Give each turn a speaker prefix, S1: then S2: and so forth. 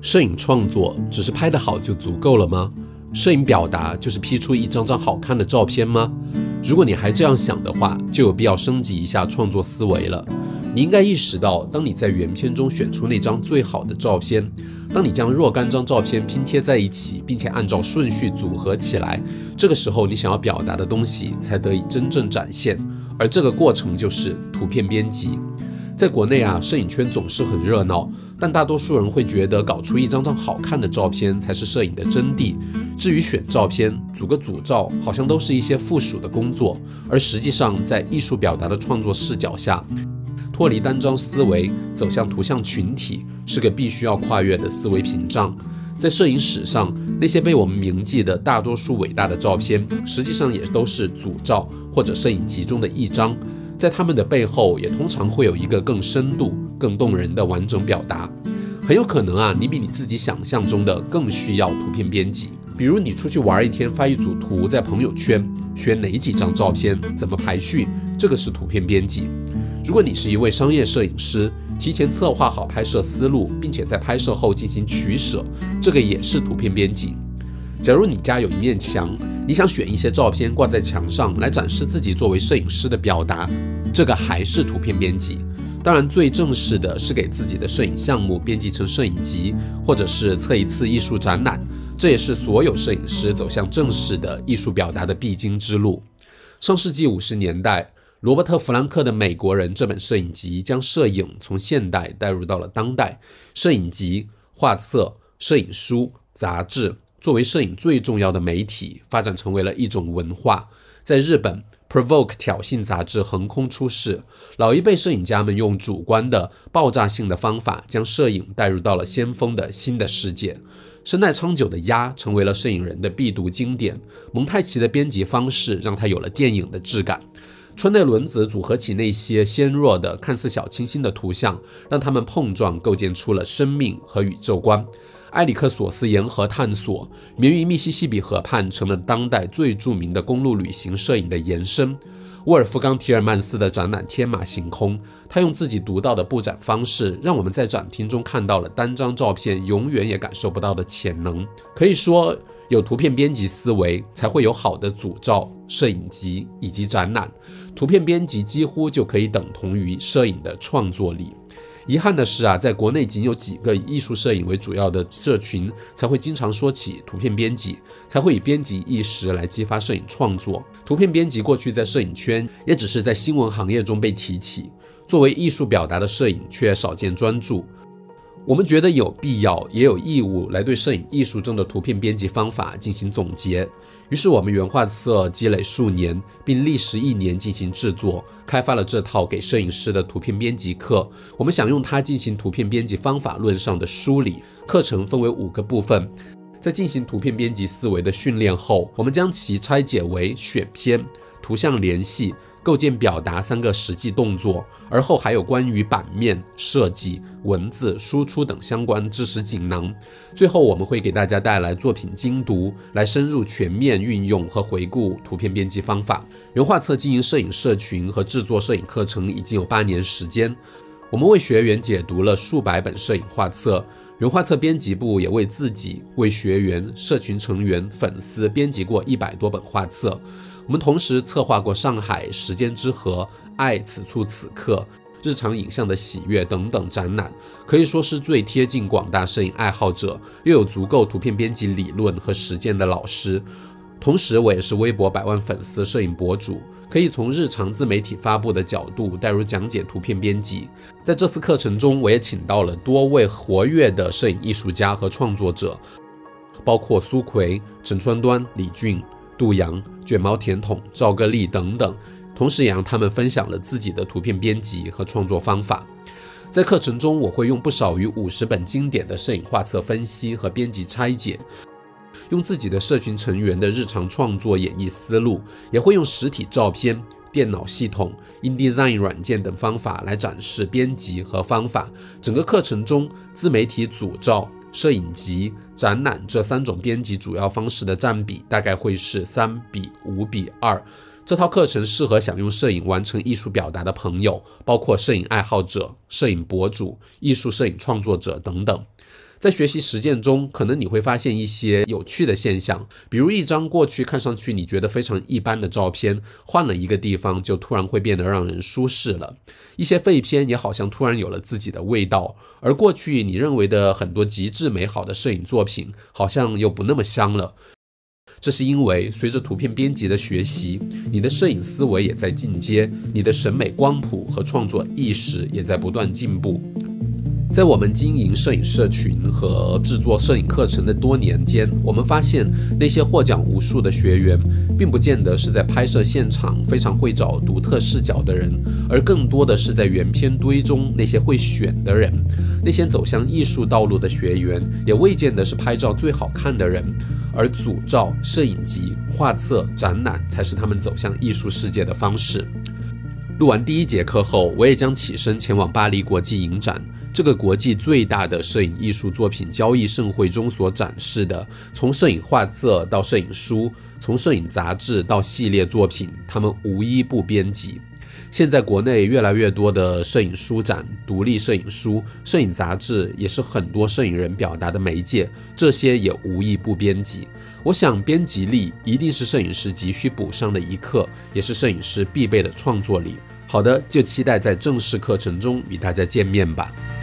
S1: 摄影创作只是拍得好就足够了吗？摄影表达就是P出一张张好看的照片吗？如果你还这样想的话，就有必要升级一下创作思维了。你应该意识到，当你在原片中选出那张最好的照片，当你将若干张照片拼贴在一起，并且按照顺序组合起来，这个时候你想要表达的东西才得以真正展现，而这个过程就是图片编辑。在国内摄影圈总是很热闹，但大多数人会觉得搞出一张张好看的照片才是摄影的真谛。至于选照片、组个组照，好像都是一些附属的工作，而实际上在艺术表达的创作视角下，脱离单张思维，走向图像群体，是个必须要跨越的思维屏障。在摄影史上，那些被我们铭记的大多数伟大的照片，实际上也都是组照或者摄影集中的一张。在他们的背后，也通常会有一个更深度、更动人的完整表达。很有可能你比你自己想象中的更需要图片编辑。比如你出去玩一天，发一组图在朋友圈，选哪几张照片，怎么排序，这个是图片编辑。如果你是一位商业摄影师，提前策划好拍摄思路，并且在拍摄后进行取舍，这个也是图片编辑。假如你家有一面墙，你想选一些照片挂在墙上来展示自己作为摄影师的表达，这个还是图片编辑。当然最正式的是给自己的摄影项目编辑成摄影集，或者是策一次艺术展览，这也是所有摄影师走向正式的艺术表达的必经之路。上世纪50年代，罗伯特·弗兰克的《美国人》这本摄影集将摄影从现代带入到了当代。摄影集、画册、摄影书、杂志作为摄影最重要的媒体，发展成为了一种文化。在日本， Provoke 挑衅杂志横空出世，老一辈摄影家们用主观的爆炸性的方法，将摄影带入到了先锋的新的世界。生态昌久的鸭成为了摄影人的必读经典，蒙太奇的编辑方式让它有了电影的质感。川内轮子组合起那些纤弱的看似小清新的图像，让它们碰撞构建出了生命和宇宙观。埃里克索斯沿河探索，绵于密西西比河畔成了当代最著名的公路旅行摄影的延伸。沃尔夫冈·提尔曼斯的展览《天马行空》，他用自己独到的布展方式，让我们在展厅中看到了单张照片永远也感受不到的潜能。可以说，有图片编辑思维，才会有好的组照、摄影集以及展览。图片编辑几乎就可以等同于摄影的创作力。遗憾的是在国内仅有几个以艺术摄影为主要的社群才会经常说起图片编辑，才会以编辑意识来激发摄影创作。图片编辑过去在摄影圈也只是在新闻行业中被提起，作为艺术表达的摄影却少见专注。我们觉得有必要也有义务来对摄影艺术中的图片编辑方法进行总结。于是我们原画册积累数年，并历时1年进行制作，开发了这套给摄影师的图片编辑课。我们想用它进行图片编辑方法论上的梳理。课程分为5个部分，在进行图片编辑思维的训练后，我们将其拆解为选片、图像联系、构建表达3个实际动作，而后还有关于版面设计、文字输出等相关知识锦囊。最后我们会给大家带来作品精读，来深入全面运用和回顾图片编辑方法。原画册经营摄影社群和制作摄影课程已经有8年时间，我们为学员解读了数百本摄影画册。原画册编辑部也为自己、为学员、社群成员、粉丝编辑过100多本画册。我们同时策划过上海时间之河、爱此处此刻、日常影像的喜悦等等展览，可以说是最贴近广大摄影爱好者，又有足够图片编辑理论和实践的老师。同时我也是微博100万粉丝摄影博主，可以从日常自媒体发布的角度带入讲解图片编辑。在这次课程中，我也请到了多位活跃的摄影艺术家和创作者，包括苏奎、陈川端、李俊、杜阳、卷毛甜筒、赵歌丽等等，同时也让他们分享了自己的图片编辑和创作方法。在课程中，我会用不少于50本经典的摄影画册分析和编辑拆解，用自己的社群成员的日常创作演绎思路，也会用实体照片、电脑系统、InDesign 软件等方法来展示编辑和方法。整个课程中，自媒体组照、摄影集、展览这3种编辑主要方式的占比大概会是3:5:2。这套课程适合想用摄影完成艺术表达的朋友，包括摄影爱好者、摄影博主、艺术摄影创作者等等。 在学习实践中，可能你会发现一些有趣的现象，比如一张过去看上去你觉得非常一般的照片，换了一个地方就突然会变得让人舒适了。一些废片也好像突然有了自己的味道，而过去你认为的很多极致美好的摄影作品，好像又不那么香了。这是因为随着图片编辑的学习，你的摄影思维也在进阶，你的审美光谱和创作意识也在不断进步。在我们经营摄影社群和制作摄影课程的多年间，我们发现那些获奖无数的学员，并不见得是在拍摄现场非常会找独特视角的人，而更多的是在原片堆中那些会选的人。那些走向艺术道路的学员，也未见得是拍照最好看的人，而组照、摄影集、画册、展览才是他们走向艺术世界的方式。录完第一节课后，我也将起身前往巴黎国际影展，这个国际最大的摄影艺术作品交易盛会中所展示的，从摄影画册到摄影书，从摄影杂志到系列作品，他们无一不编辑。现在国内越来越多的摄影书展、独立摄影书、摄影杂志也是很多摄影人表达的媒介，这些也无一不编辑。我想编辑力一定是摄影师急需补上的一课，也是摄影师必备的创作力。好的，就期待在正式课程中与大家见面吧。